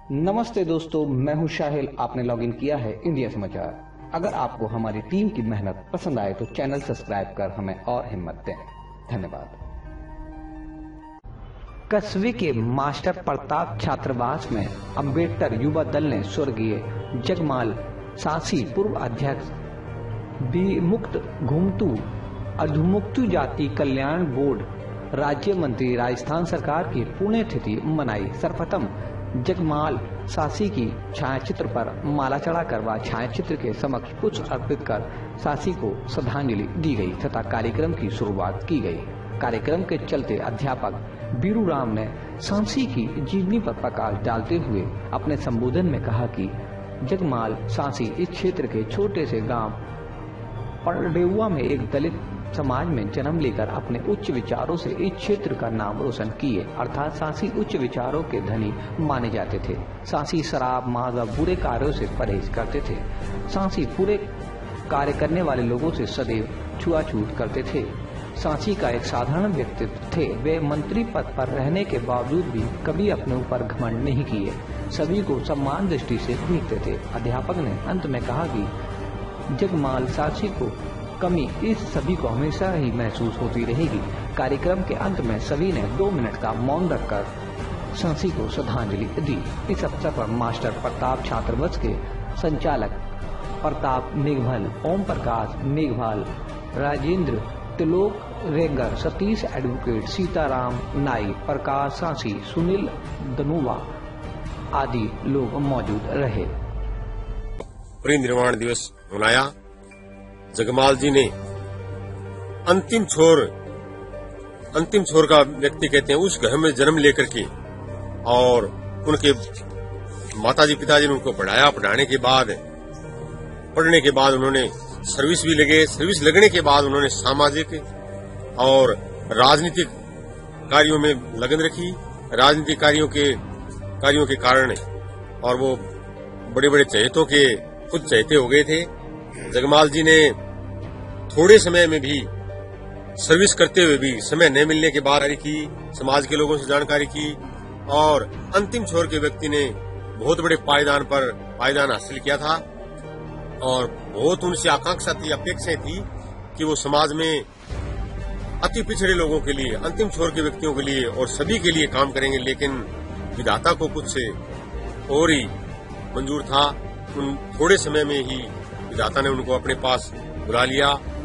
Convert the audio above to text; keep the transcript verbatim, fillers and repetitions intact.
नमस्ते दोस्तों, मैं हूं शाहिल। आपने लॉगिन किया है इंडिया समाचार। अगर आपको हमारी टीम की मेहनत पसंद आए तो चैनल सब्सक्राइब कर हमें और हिम्मत दें। धन्यवाद। कस्बे के मास्टर प्रताप छात्रावास में अंबेडकर युवा दल ने स्वर्गीय जगमाल सासी पूर्व अध्यक्ष विमुक्त घुमतू अधोमुक्त जाति कल्याण बोर्ड राज्य मंत्री राजस्थान सरकार की पुण्यतिथि मनाई। सर्वप्रथम जगमाल सासी की छायाचित्र पर माला चढ़ाकर व छायाचित्र के समक्ष पुष्प अर्पित कर सासी को श्रद्धांजलि दी गई तथा कार्यक्रम की शुरुआत की गई। कार्यक्रम के चलते अध्यापक बीरू राम ने सासी की जीवनी पर प्रकाश डालते हुए अपने संबोधन में कहा कि जगमाल सासी इस क्षेत्र के छोटे से गांव परडेउआ में एक दलित समाज में जन्म लेकर अपने उच्च विचारों से इस क्षेत्र का नाम रोशन किए। अर्थात सासी उच्च विचारों के धनी माने जाते थे। सासी शराब, मांस व बुरे कार्यों से परहेज करते थे। सासी पूरे कार्य करने वाले लोगों से सदैव छुआछूत करते थे। सासी का एक साधारण व्यक्तित्व थे। वे मंत्री पद पर रहने के बावजूद भी कभी अपने ऊपर घमंड नहीं किए। सभी को सम्मान दृष्टि से देखते थे। अध्यापक ने अंत में कहा कि जगमाल सासी को कमी इस सभी को हमेशा ही महसूस होती रहेगी। कार्यक्रम के अंत में सभी ने दो मिनट का मौन रखकर सासी को श्रद्धांजलि दी। इस अवसर पर मास्टर प्रताप छात्रावास के संचालक प्रताप मेघवाल, ओम प्रकाश मेघवाल, राजेंद्र तिलोक रेंगर, सतीश एडवोकेट, सीताराम नाई, प्रकाश सासी, सुनील धनुवा आदि लोग मौजूद रहे। परिनिर्वाण दिवस मनाया। जगमाल जी ने अंतिम छोर अंतिम छोर का व्यक्ति कहते हैं, उस घर में जन्म लेकर के और उनके माताजी पिताजी ने उनको पढ़ाया। पढ़ाने के बाद पढ़ने के बाद उन्होंने सर्विस भी लगे। सर्विस लगने के बाद उन्होंने सामाजिक और राजनीतिक कार्यों में लगन रखी। राजनीतिक कार्यों के कार्यों के कारण और वो बड़े बड़े चहेतों के खुद चहेते हो गए थे। जगमाल जी ने थोड़े समय में भी सर्विस करते हुए भी समय न मिलने के बाद की समाज के लोगों से जानकारी की और अंतिम छोर के व्यक्ति ने बहुत बड़े पायदान पर पायदान हासिल किया था और बहुत उनसे आकांक्षा थी, अपेक्षाएं थी कि वो समाज में अति पिछड़े लोगों के लिए, अंतिम छोर के व्यक्तियों के लिए और सभी के लिए काम करेंगे। लेकिन विधाता को कुछ और ही मंजूर था। उन थोड़े समय में ही विधाता ने उनको अपने पास बुला लिया